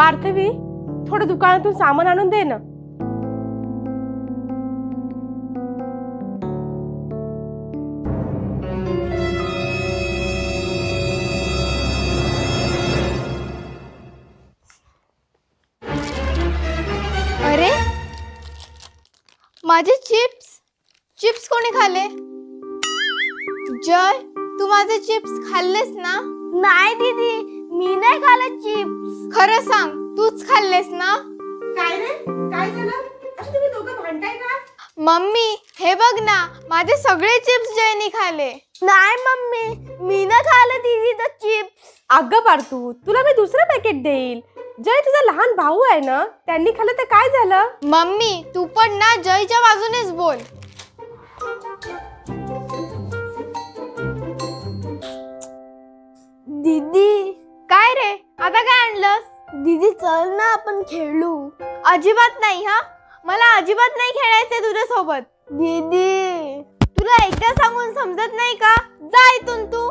पार्थवी, थोडं दुकानातून सामान आणून दे ना. अरे माझे चिप्स कोणी खाल्ले? जय, तू माझे चिप्स खाल्लेस ना? नाही दीदी, मी नाही खाल्ले चिप्स. खरं सांग, तूच खाल्लेस ना? काय रे, काय झालं? असं तुम्ही दोघं भांडताय का? मम्मी, हे बघ ना, माझे सगळे चिप्स जयनी खाल्ले. नाही मम्मी, मी नाही खाल्ले दीदीचे चिप्स. अगं पार्थू, तुला मी दुसरं पॅकेट देईल. जय तुझा लहान भाऊ आहे ना, त्यांनी खाल्लं तर काय झालं? मम्मी, तू पण ना जयच्या बाजूनेच बोल. दीदी. काय रे, आता काय आणलंस? दीदी चल ना, आपण खेळू. अजिबात नाही. हा, मला अजिबात नाही खेळायचंय तुझ्या सोबत. दीदी, तुला एकदा सांगून समजत नाही का? जा इथून तू.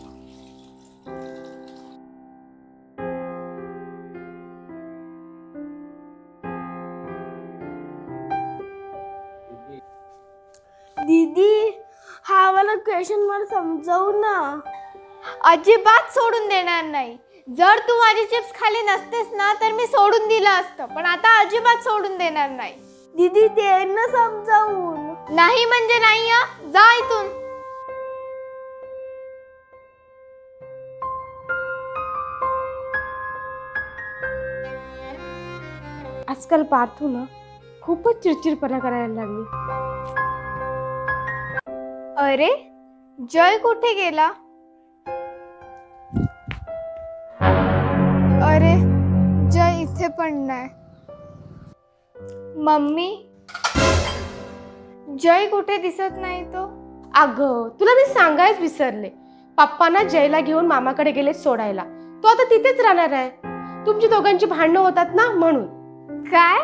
दीदी, हा वाला क्वेश्चन मला समजावू ना. अजिबात सोडून देणार नाही. जर तू माझे चिप्स खाली नसतेस ना, तर मी सोडून दिलं असतं, पण आता अजिबात सोडून देणार नाही. दीदी दे ना समजावून. नाही म्हणजे नाही. हा, जा इथून. आजकाल पार्थू ना खूपच चिडचिडपणा करायला लागली. अरे, जय कुठे गेला? अरे, जय इथे पण नाही. मम्मी, जय कुठे दिसत नाही तो? अगं, तुला मी सांगायच विसरले. पप्पांना जयला घेऊन मामाकडे गेले सोडायला. तो आता तिथेच राहणार आहे. तुमची दोघांची भांडणं होतात ना, म्हणून. काय?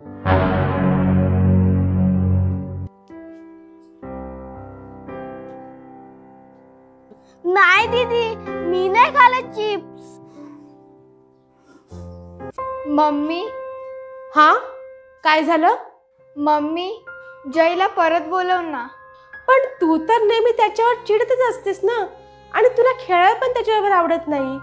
नाही दीदी, मी नाही खाल्ले चिप्स. मम्मी. हा, काय झालं? मम्मी, जयला परत बोलव ना. पण तू तर नेहमी त्याच्यावर चिडतच असतेस ना, आणि तुला खेळायला पण त्याच्यावर आवडत नाही.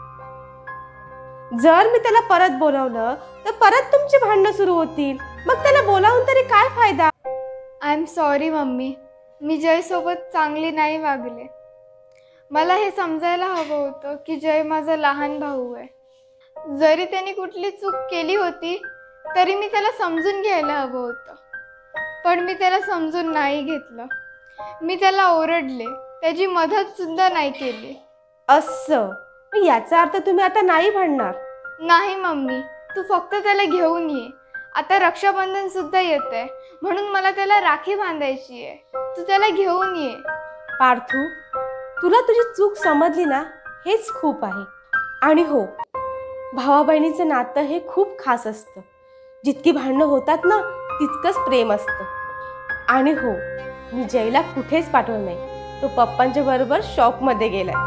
जर मी त्याला परत बोलावलं तर परत तुमची भांडणं सुरू होतील. मग त्याला बोलावून तरी काय फायदा? आय एम सॉरी मम्मी, मी जय सोबत चांगली नाही वागले. मला हे समजायला हवं होतं की जय माझा लहान भाऊ आहे. जरी त्याने कुठली चूक केली होती तरी मी त्याला समजून घ्यायला हवं होतं, पण मी त्याला समजून नाही घेतलं. मी त्याला ओरडले, त्याची मदत सुद्धा नाही केली. असं याचा अर्थ तुम्ही आता नाही भांडणार? नाही मम्मी, तू फक्त त्याला घेऊन ये. आता रक्षाबंधन सुद्धा येत आहे, म्हणून मला त्याला राखी बांधायची आहे. तू त्याला घेऊन ये. पार्थू, तुला तुझी चूक समजली ना, हेच खूप आहे. आणि हो, भावा बहिणीचं नातं हे खूप खास असतं. जितकी भांडणं होतात ना, तितकंच प्रेम असतं. आणि हो, मी जयला कुठेच पाठवलं नाही. तो पप्पांच्या बरोबर शॉपमध्ये गेलाय.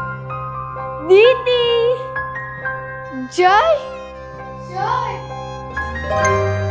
दीदी, जय, जय.